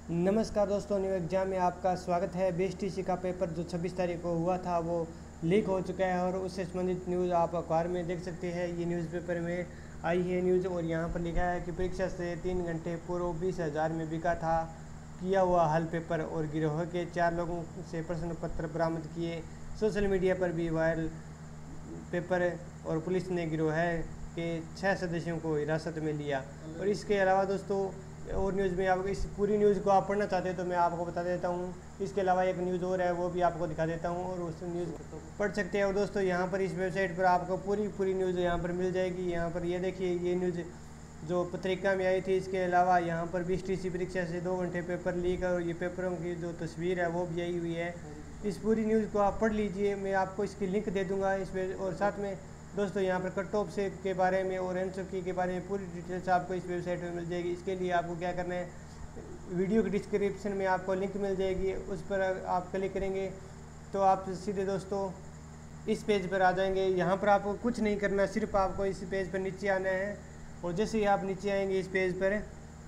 नमस्कार दोस्तों, new exam में आपका स्वागत है। bstc का पेपर जो 26 तारीख को हुआ था वो लीक हो चुका है और उससे संबंधित न्यूज़ आप अखबार में देख सकते हैं। ये न्यूज़पेपर में आई है न्यूज़ और यहाँ पर लिखा है कि परीक्षा से 3 घंटे पूर्व 20,000 में बिका था किया हुआ हल पेपर और गिरोह के 4 लोगों से प्रश्न पत्र बरामद किए। सोशल मीडिया पर भी वायरल पेपर और पुलिस ने गिरोह के 6 सदस्यों को हिरासत में लिया। और इसके अलावा दोस्तों और न्यूज़ में आप इस पूरी न्यूज़ को आप पढ़ना चाहते हैं तो मैं आपको बता देता हूँ। इसके अलावा एक न्यूज़ और है, वो भी आपको दिखा देता हूँ और उस न्यूज़ पढ़ सकते हैं। और दोस्तों यहाँ पर इस वेबसाइट पर आपको पूरी न्यूज़ यहाँ पर मिल जाएगी। यहाँ पर ये देखिए, ये न्यूज़ जो पत्रिका में आई थी। इसके अलावा यहाँ पर bstc परीक्षा से 2 घंटे पेपर लीक और ये पेपरों की जो तस्वीर है वो भी आई हुई है। इस पूरी न्यूज़ को आप पढ़ लीजिए, मैं आपको इसकी लिंक दे दूँगा इस पे। और साथ में दोस्तों यहाँ पर कट ऑफ से के बारे में और आंसर की के बारे में पूरी डिटेल्स आपको इस वेबसाइट में मिल जाएगी। इसके लिए आपको क्या करना है, वीडियो के डिस्क्रिप्शन में आपको लिंक मिल जाएगी, उस पर आप क्लिक करेंगे तो आप सीधे दोस्तों इस पेज पर आ जाएंगे। यहाँ पर आपको कुछ नहीं करना, सिर्फ आपको इस पेज पर नीचे आना है। और जैसे ही आप नीचे आएंगे इस पेज पर,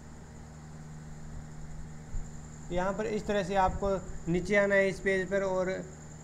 यहाँ पर इस तरह से आपको नीचे आना है इस पेज पर। और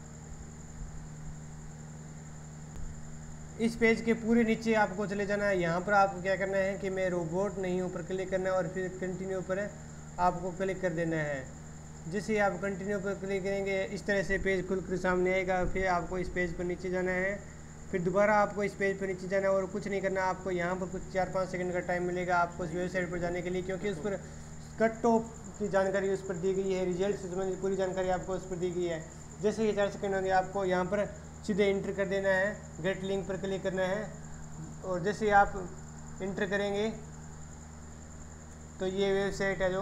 इस पेज के पूरे नीचे आपको चले जाना है। यहाँ पर आपको क्या करना है कि मैं रोबोट नहीं हूँ पर क्लिक करना है और फिर कंटिन्यू पर आपको क्लिक कर देना है। जैसे आप कंटिन्यू पर क्लिक करेंगे इस तरह से पेज खुल कर सामने आएगा। फिर आपको इस पेज पर नीचे जाना है, फिर दोबारा आपको इस पेज पर नीचे जाना है और कुछ नहीं करना। आपको यहाँ पर कुछ 4-5 सेकंड का टाइम मिलेगा आपको इस वेबसाइट पर जाने के लिए, क्योंकि उस पर कट ऑफ की जानकारी उस पर दी गई है, रिजल्ट से संबंधित पूरी जानकारी आपको उस पर दी गई है। जैसे ही 4 सेकंड होंगे आपको यहाँ पर सीधे इंटर कर देना है, गेट लिंक पर क्लिक करना है। और जैसे ही आप इंटर करेंगे तो ये वेबसाइट है,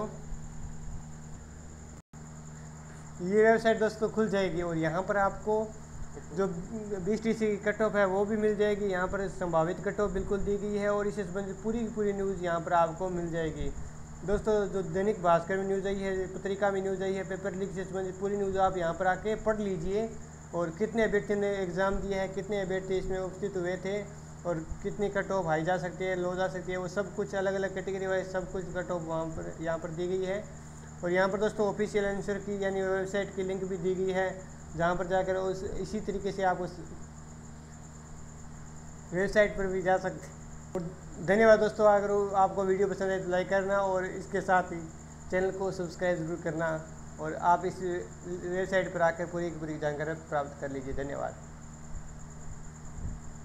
ये वेबसाइट दोस्तों खुल जाएगी। और यहाँ पर आपको जो bstc की कट ऑफ है वो भी मिल जाएगी। यहाँ पर संभावित कट ऑफ बिल्कुल दी गई है और इससे संबंधित पूरी न्यूज़ यहाँ पर आपको मिल जाएगी। दोस्तों जो दैनिक भास्कर में न्यूज़ आई है, पत्रिका में न्यूज़ आई है, पेपर लीक से संबंधित पूरी न्यूज़ आप यहाँ पर आके पढ़ लीजिए। और कितने अभ्यर्थी ने एग्ज़ाम दिया है, कितने अभ्यर्थी इसमें उपस्थित हुए थे और कितनी कट ऑफ हाई जा सकती है, लो जा सकती है, वो सब कुछ अलग अलग कैटेगरी वाइज सब कुछ कट ऑफ वहाँ पर यहाँ पर दी गई है। और यहाँ पर दोस्तों ऑफिशियल आंसर की यानी वेबसाइट की लिंक भी दी गई है, जहाँ पर जाकर उस इसी तरीके से आप उस वेबसाइट पर भी जा सकते हैं। और धन्यवाद दोस्तों, अगर आपको वीडियो पसंद है तो लाइक करना और इसके साथ ही चैनल को सब्सक्राइब ज़रूर करना। और आप इस वेबसाइट पर आकर पूरी की पूरी जानकारी प्राप्त कर लीजिए। धन्यवाद।